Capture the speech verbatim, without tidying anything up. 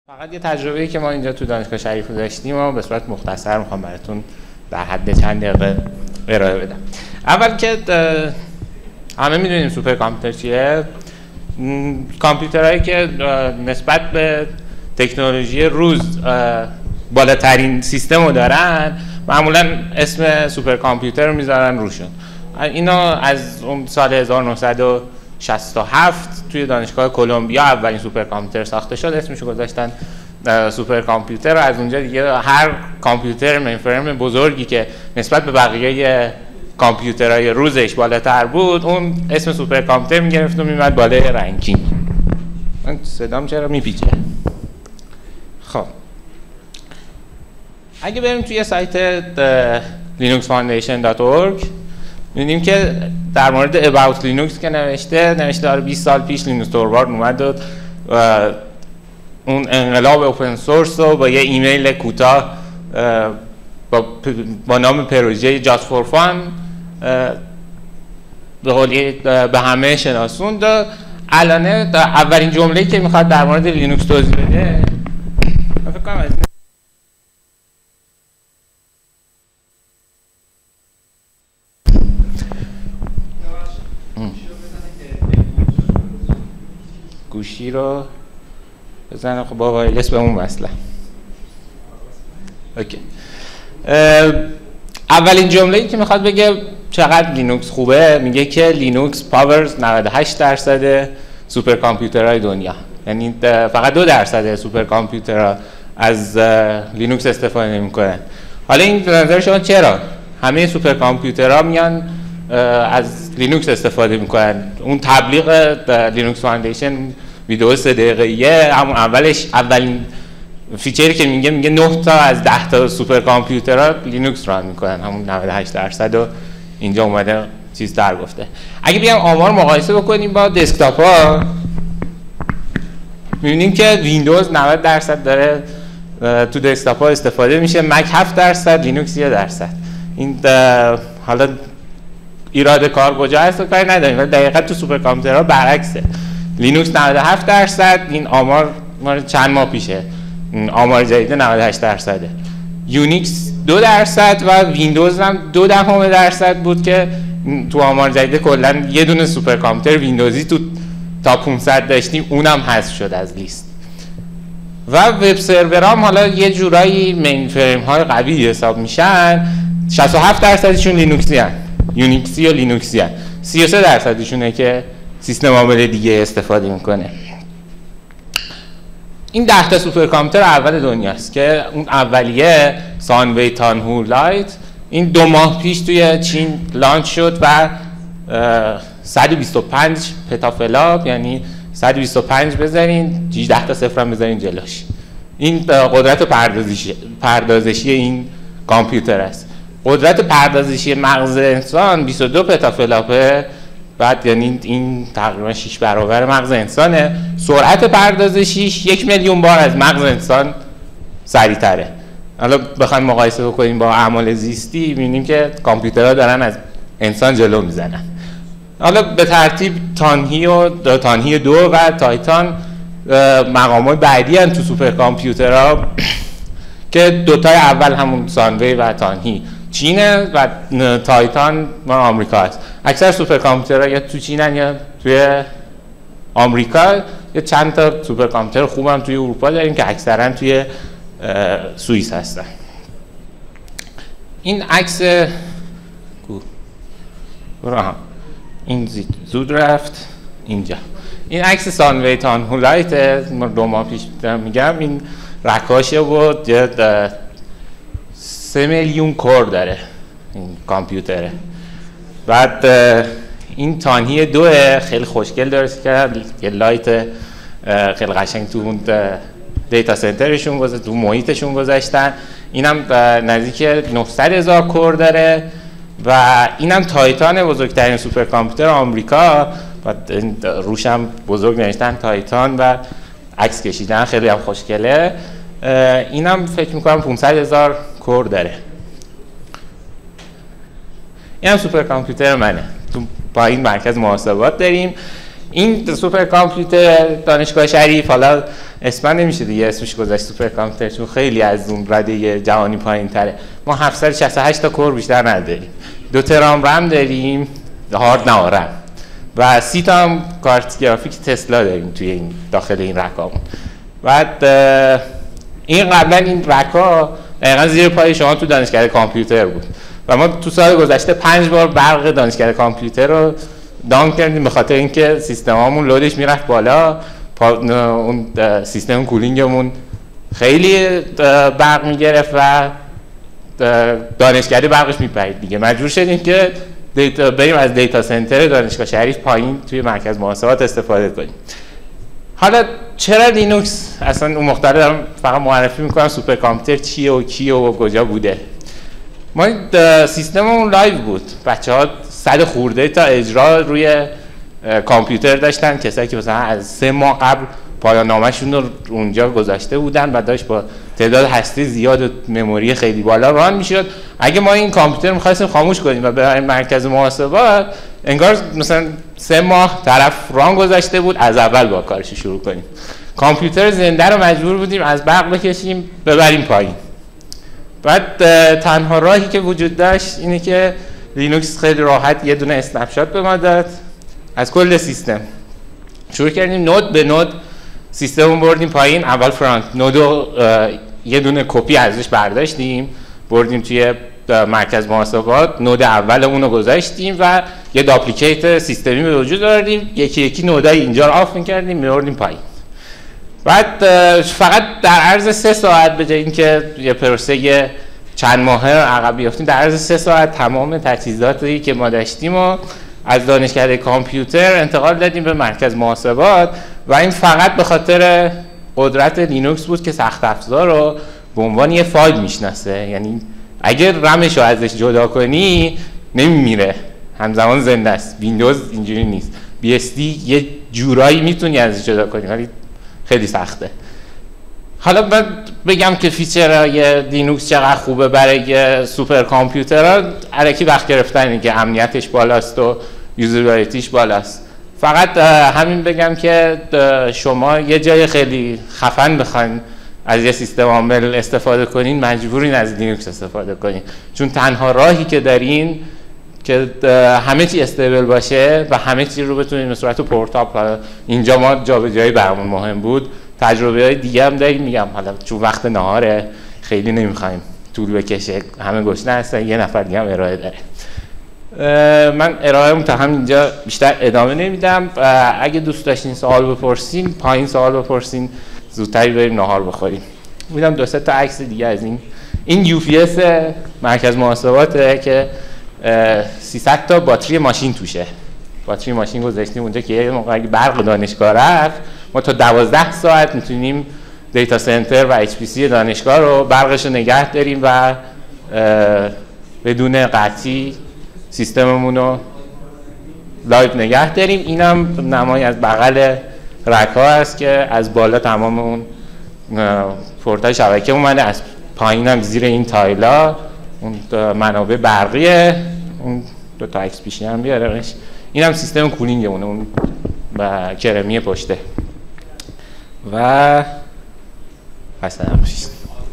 فقط یه تجربه‌ای که ما اینجا تو دانشگاه شریفی داشتیم و به صورت مختصر میخوام براتون در حد چند دقیقه ارائه بدم. اول که همه میدونیم سوپر کامپیوتر چیه. کامپیوترهایی که نسبت به تکنولوژی روز بالاترین سیستم رو دارن معمولا اسم سوپر کامپیوتر رو میذارن روشون. اینا از اون سال هزار و نهصد و شصت و هفت توی دانشگاه کلمبیا اولین سوپر کامپیوتر ساخته شد، اسمشو گذاشتن سوپر کامپیوتر. و از اونجا دیگه هر کامپیوتر مینفرم بزرگی که نسبت به بقیه کامپیوترهای روزش بالاتر بود اون اسم سوپر کامپیوتر میگرفت و میمد بالای رنکینگ. من صدام چرا میپیچه؟ خب اگه بریم توی سایت لینوکس فاندیشن دات اورگ می‌بینیم که در مورد about لینوکس که نوشته نوشته آره بیست سال پیش لینوکس توروارد اومد و اون انقلاب اوپن سورس رو با یه ایمیل کوتاه با, با نام پروژه جاست فور فان به قولی به همه شناسوند. الان اولین جمله‌ای که میخواد در مورد لینوکس توضیح بده من فکر کنم از گوشی رو بزنه. خب با وایرلس به اون وصله. اوکی. اولین جمله‌ای که میخواد بگه چقدر لینوکس خوبه میگه که لینوکس پاورز نود و هشت درصد سوپر کامپیوترهای دنیا، یعنی فقط دو درصد سوپر کامپیوترها از لینوکس استفاده نمیکنن. حالا این به نظر شما چرا همه سوپر کامپیوترها میان از لینوکس استفاده میکنن؟ اون تبلیغ لینوکس فاندیشن ویدیو سه دقیقه‌ایه همون اولش اولین فیچری که میگه میگه نه تا از ده تا سوپر کامپیوترها لینوکس ران میکنن، همون نود و هشت درصد و اینجا اومده چیز در گفته. اگه بیام آمار مقایسه بکنیم با دسکتاپ ها میبینیم که ویندوز نود درصد داره تو دسکتاپ ها استفاده میشه، مک هفت درصد، لینوکس یک درصد. این حالا ایراد کار کجا هست و کاری نداریم ولی دقیقاً تو سوپر کامپیوترها برعکسه. لینوکس نود و هفت درصد، این آمار مال چند ماه پیشه، آمار جدید نود و هشت درصده. یونیکس دو درصد و ویندوز هم دو دهم درصد بود که تو آمار جدید کلا یه دونه سوپر کامپیوتر ویندوزی تو تا پانصد داشتیم اونم حذف شد از لیست. و وب سرورام حالا یه جورایی مین فریم های قوی حساب میشن، شصت و هفت درصدشون لینوکسی هن، یونیکسی و لینوکسی هن. سی و سه درصدشونه که سیستم عامل دیگه استفاده میکنه. این ده تا سوپر کامپیوتر اول دنیاست که اون اولیه سانوی تانهو لایت این دو ماه پیش توی چین لانچ شد و صد و بیست و پنج پتافلاپ، یعنی صد و بیست و پنج بذارین هجده تا صفر هم بذارین جلوش. این قدرت پردازشی پردازشی این کامپیوتر است. قدرت پردازشی مغز انسان بیست و دو پتافلاپه، بعد یعنی این تقریبا شش برابر مغز انسانه. سرعت پردازشیش یک میلیون بار از مغز انسان سریع‌تره. حالا بخوایم مقایسه بکنیم با اعمال زیستی می‌بینیم که کامپیوترها دارن از انسان جلو میزنن. حالا به ترتیب تانهی و تانهی دو و تایتان مقامات بعدی هستند تو سوپر کامپیوترها که دوتای اول همون سانوی و تانهی چینه و تایتان مال آمریکا است. اکثر سوپر کامپیوترها یا تو چینن یا توی آمریکا. یا چند تا سوپر کامپیوتر خوب هم توی اروپا داریم که اکثرا توی سوئیس هستن. این عکس این زود رفت اینجا. این عکس سانوی تانهو لایت دو ماه پیش میگم. این رکاشه و سه میلیون کور داره این کامپیوتره. بعد این تانهی دوه خیلی خوشگل درست کرد، یه لایت خیلی قشنگ تو اون دیتا سنترشون گذاشتن، تو محیطشون گذاشتن. اینم نزدیک نهصد هزار کور داره و اینم تایتان، بزرگترین سوپر کامپیوتر آمریکا. و روش هم بزرگ نوشتن تایتان و عکس کشیدن، خیلی هم خوشگله. اینم فکر میکنم پانصد هزار کور داره. این هم سوپر کامپیوتر منه. تو پایین مرکز محاسبات داریم. این سوپر کامپیوتر دانشگاه شریف، حالا اسم نمیشه دیگه اسمش گذاشت سوپر کامپیوتر چون خیلی از اون رده جهانی پایین تره. ما هفتصد و شصت و هشت تا کور بیشتر نداریم، دو ترام رم داریم، هارد نه رم، و سی تا هم کارت گرافیک تسلا داریم توی این داخل این رکامون. بعد این قبلا این رکا دقیقا زیر پای شما تو دانشکده کامپیوتر بود و ما تو سال گذشته پنج بار برق دانشکده کامپیوتر رو داون کردیم به خاطر اینکه سیستمامون لودش میرفت بالا، اون سیستم کولینگمون خیلی برق میگرفت و دانشکده برقش میپرید دیگه. مجبور شدیم که دیتا بریم از دیتا سنتر دانشگاه شریف پایین توی مرکز محاسبات استفاده کنیم. حالا چرا لینوکس اصلا اون مقدار دارم فقط معرفی میکنم سوپر کامپیوتر چیه و کیه و کجا بوده. ما سیستممون لایو بود، بچه‌ها صد خورده تا اجرا روی کامپیوتر داشتن، کسایی که مثلا از سه ماه قبل پایان نامه‌شون رو اونجا گذاشته بودن و داشت با تعداد هسته زیاد و مموری خیلی بالا ران میشد. اگه ما این کامپیوتر می‌خواستیم خاموش کنیم و ببریم مرکز محاسبات، انگار مثلا سه ماه طرف ران گذاشته بود از اول با کارش شروع کنیم. کامپیوتر زنده رو مجبور بودیم از برق بکشیم ببریم پایین. بعد تنها راهی که وجود داشت اینه که لینوکس خیلی راحت یه دونه اسنپ شات به ما داد از کل سیستم. شروع کردیم نود به نود سیستم بردیم پایین. اول فرانت نودو یه دونه کپی ازش برداشتیم بردیم توی مرکز محاسبات، نود اول اون رو گذاشتیم و یه داپلیکیت سیستمی به وجود آوردیم، یکی یکی نودای اینجا رو آف می‌کردیم می‌بردیم پایین. بعد فقط در عرض سه ساعت به جای اینکه یه پروسه چند ماهه عقب بیافتیم، در عرض سه ساعت تمام تجهیزاتی که ما داشتیم و از دانشکده کامپیوتر انتقال دادیم به مرکز محاسبات و این فقط به خاطر قدرت لینوکس بود که سخت افزار رو به عنوان یه فایل میشناسه. یعنی اگر رمش رو ازش جدا کنی نمیمیره، همزمان زنده است. ویندوز اینجوری نیست، بی اس دی یه جورایی میتونی ازش جدا کنی ولی خیلی سخته. حالا من بگم که فیچرهای لینوکس چقدر خوبه برای سوپر کامپیوترها، الکی وقت گرفتنه که امنیتش بالاست و یوزابیلیتیش بالاست. فقط همین بگم که شما یه جای خیلی خفن بخواین از یه سیستم عامل استفاده کنین مجبورین از لینوکس استفاده کنین، چون تنها راهی که دارین که همه چی استیبل باشه و همه چی رو بتونین به صورت پورتابل. اینجا ما جابجایی برامون مهم بود. تجربه های دیگه هم داریم، میگم حالا چون وقت نهاره خیلی نمیخوایم طول بکشه، همه گشنه هستن، یه نفر دیگه هم ارائه داره. من ارائه تا هم اینجا بیشتر ادامه نمیدم. اگه دوست داشتین سوال بپرسین پایین سوال بپرسین، زودتری بریم نهار بخوریم. میدم دو سه تا عکس دیگه از این. این یو پی اس مرکز محاسباته که سیصد تا باتری ماشین توشه. باتری ماشین گذاشتیم اونجا که یه موقع برق دانشگاه رفت ما تا دوازده ساعت میتونیم دیتا سنتر و اچ پی سی دانشگاه رو برقش رو نگه داریم و بدون قطعی سیستممون رو لایو نگه داریم. اینم نمای از بغل رکا است که از بالا تمام اون پورتای شبکه اومده، از پایین هم زیر این تایلا اون منابع برقیه. اون دو تا عکس پیشی هم بیارمش. این هم سیستم کولینگمونه اون با کرمی پشته و حسن هم